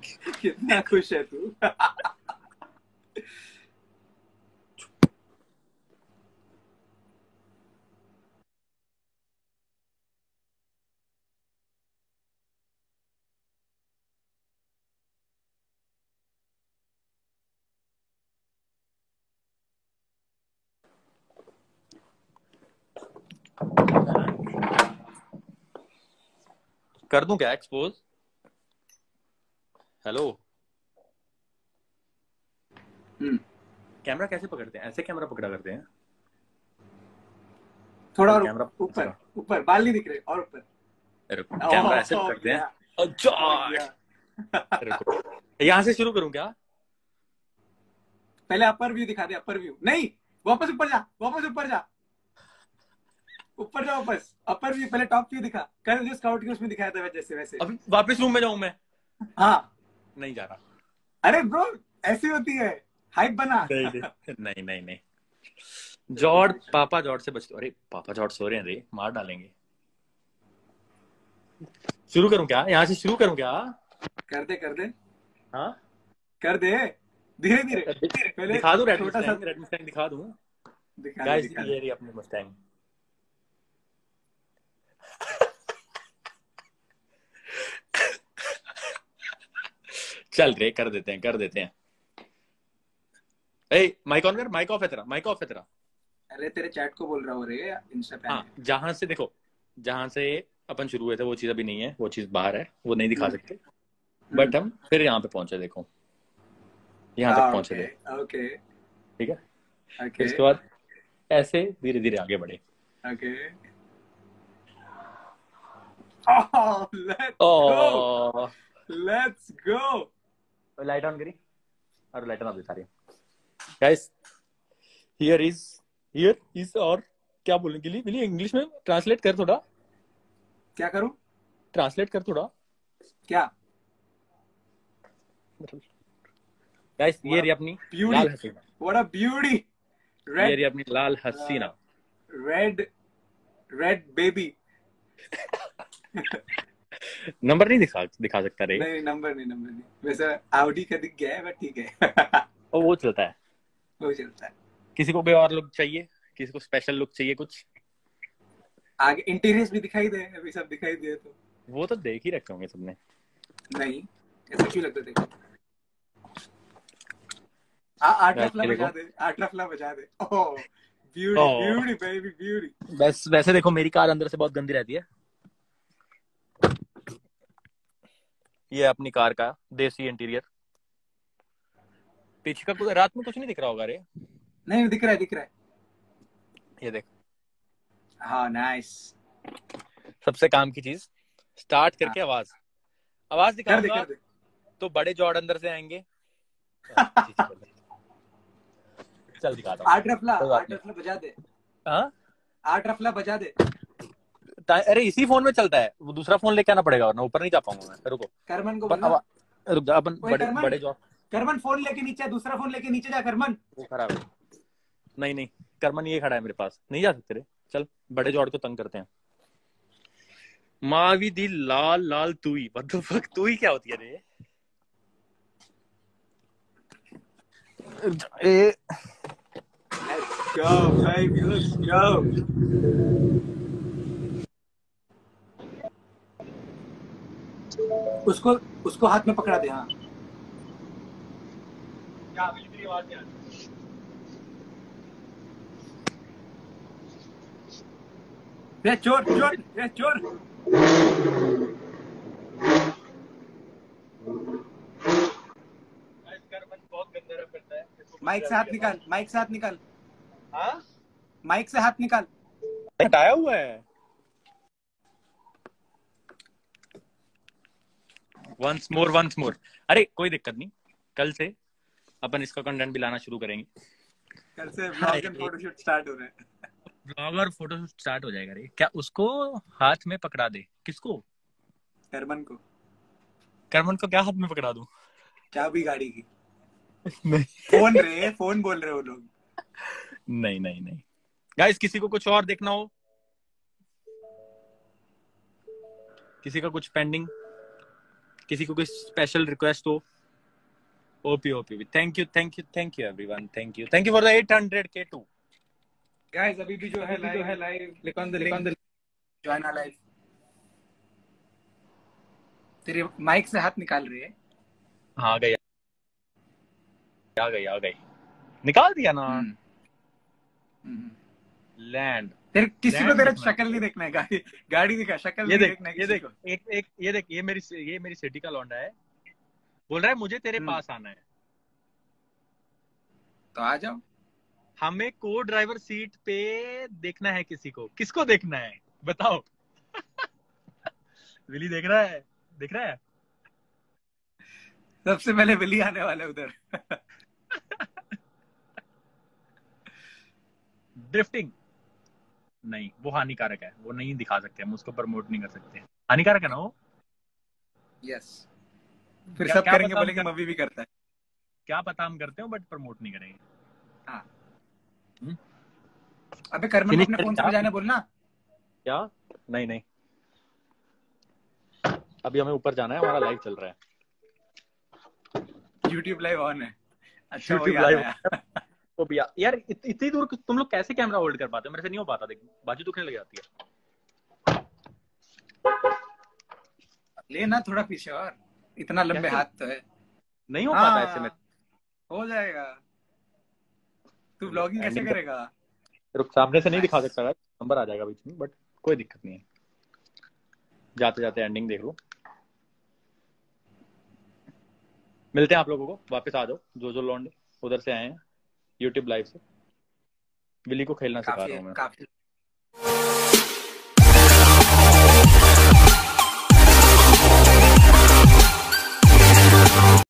कितना खुश है तू। कर दूं क्या एक्सपोज? हेलो, कैमरा कैसे पकड़ते हैं? ऐसे कैमरा पकड़ा करते हैं? थोड़ा और कैमरा ऊपर ऊपर, बाल नहीं दिख रहे, और ऊपर। कैमरा ऐसे पकड़ते हैं। रुको, यहाँ से शुरू करूं क्या? पहले अपर व्यू दिखा दे, अपर व्यू नहीं, वापस ऊपर जा, वापस ऊपर जा, ऊपर जा वापस। अपर व्यू पहले टॉप व्यू दिखा, कल जो स्काउट के उसमें दिखाया था जैसे वैसे। अभी वापस रूम में जाऊं मैं? हाँ, नहीं जा रहा। अरे ब्रो ऐसी होती है, हाइप बना। नहीं नहीं नहीं, जॉर्ज, पापा जॉर्ज से बच। अरे पापा जॉर्ज सो रहे हैं रे, मार डालेंगे। शुरू करूं क्या? यहाँ से शुरू करूं क्या? कर दे कर दे, हाँ कर दे, धीरे धीरे। पहले दिखा दूं रेड छोटा सा मस्टैंग? रेड मस्टैंग दिखा दूं? दिखा दे, गाइस दिखा ये रही अपनी मस्टैंग। चल रे, कर देते हैं, कर देते हैं। ए माइक ऑन कर, माइक ऑफ है तेरा, माइक ऑफ है तेरा। अरे तेरे चैट को बोल रहा हूँ रे, इंस्टा पे। हाँ, जहां से देखो, जहां से अपन शुरू हुए थे वो चीज अभी नहीं है, वो चीज बाहर है, वो नहीं दिखा सकते। बट हम फिर यहाँ पे पहुंचे, देखो यहाँ तक पहुंचे थे। ओके ठीक है, ओके उसके बाद ऐसे धीरे धीरे आगे बढ़े। Okay, let's go. Light on करी और लाइट ऑन दिखा रही गाइस। हियर इज और क्या बोलने के लिए इंग्लिश में ट्रांसलेट कर थोड़ा। क्या करूं? ट्रांसलेट कर थोड़ा क्या? गाइस ये रही अपनी लाल हसीना। What a beauty. ये रही अपनी लाल हसीना। Red baby. नंबर नहीं दिखा सकता रे। नहीं नंबर नहीं वैसे आउडी का दिख गया है, बट ठीक है। वो चलता है, वो चलता है। किसी को भी और लुक चाहिए, किसी को स्पेशल लुक चाहिए कुछ? आगे इंटीरियर्स भी दिखाई दे, अभी सब दिखाई दे तो वो तो देख ही रखे होंगे सबने। नहीं, ऐसा क्यों लगता देखो। आठ रफला बजा दे, आठ रफला बजा दे। Oh beauty beauty baby beauty. बस वैसे देखो, मेरी कार अंदर से बहुत गंदी रहती है। ये अपनी कार का देसी इंटीरियर। पीछे का रात में कुछ नहीं दिख रहा होगा रे? नहीं दिख रहा है, दिख रहा है। ये देख। हाँ नाइस। सबसे काम की चीज, स्टार्ट करके आवाज दिखाऊंगा कर दे। तो बड़े जॉर्ड अंदर से आएंगे। चल दिखाता हूँ। आठ रफला बजा दे। हाँ, 8 रफला बजा दे। अरे इसी फोन में चलता है, वो दूसरा फोन लेके आना पड़ेगा वरना ऊपर नहीं जा पाऊंगा मैं। रुको, करमन को रुक जा, अपन बड़े जॉर्ड। करमन फोन लेके नीचे, दूसरा फोन लेके नीचे जा करमन। वो खराब है। नहीं करमन ये खड़ा है मेरे पास, नहीं जा सकते रे। चल बड़े जॉर्ड को तंग करते हैं। मावी दी लाल लाल तुई, व्हाट द फक, तुई क्या होती है रे? Let's go baby, let's go। उसको हाथ में पकड़ा दे। हाँ क्या मेरी आवाज नहीं आ रही? चोर। बहुत गंदा रफ करता है। माइक से हाथ निकाल। हाँ, माइक से हाथ निकाल। हटाया हुआ है। Once more. अरे कोई दिक्कत नहीं, कल से अपन इसका कंटेंट भी लाना शुरू करेंगे। कल से व्लॉग एंड फोटोशूट स्टार्ट हो रहे हैं। ब्लॉगर फोटोशूट स्टार्ट हो जाएगा रे। क्या उसको हाथ में पकड़ा दे? किसको? करमन को क्या हाथ में पकड़ा दूं? चाबी गाड़ी की। नहीं फोन बोल रहे हो लोग। नहीं गाइस, किसी को कुछ और देखना हो, किसी का कुछ पेंडिंग, किसी को कोई स्पेशल रिक्वेस्ट हो? OP thank you everyone, thank you for the 800K to guys. अभी भी जो है live, click on the link, join our live. तेरे माइक से हाथ निकाल रही है। हाँ, आ गई निकाल दिया ना। लैंड तेरे किसी को तेरा शक्ल नहीं देखना है, गाड़ी दिखा, शक्ल नहीं देखना है। ये देख ये मेरी सिटी का लौंडा है, बोल रहा है मुझे तेरे पास आना है, तो आ जाओ। हमें को ड्राइवर सीट पे देखना है, किसको देखना है बताओ? विली देख रहा है सबसे पहले विली आने वाला है उधर। ड्रिफ्टिंग नहीं, वो हानिकारक है, वो नहीं दिखा सकते हम, उसको प्रमोट नहीं कर सकते, हानिकारक है ना वो। यस, फिर सब करेंगे, बोलेंगे मवी भी करता है। क्या पता हम करते हो, बट प्रमोट नहीं करेंगे। हाँ। अबे कर्मन अपने फोन से बजाने बोलना। क्या? नहीं, अभी हमें ऊपर जाना है, हमारा लाइव चल रहा है। YouTube लाइव ऑन है। अच्छा, YouTube लाइव तो भैया यार, इतनी दूर तुम लोग कैसे कैमरा होल्ड कर पाते हो? मेरे से नहीं हो पाता, देख बाजू दुखने लग जाती है। लेना थोड़ा पीछे, और इतना लंबे हाथ तो है। नहीं हो पाता ऐसे में। हो जाएगा। तू ब्लॉगिंग कैसे करेगा? रुक, सामने से नहीं दिखा सकता यार, नंबर आ जाएगा बीच में, बट कोई दिक्कत नहीं है, जाते जाते एंडिंग देख लो। मिलते हैं आप लोगों को, वापस आ जाओ जो लौंडे उधर से आए हैं YouTube लाइव से। विली को खेलना सिखा रहा हूँ मैं।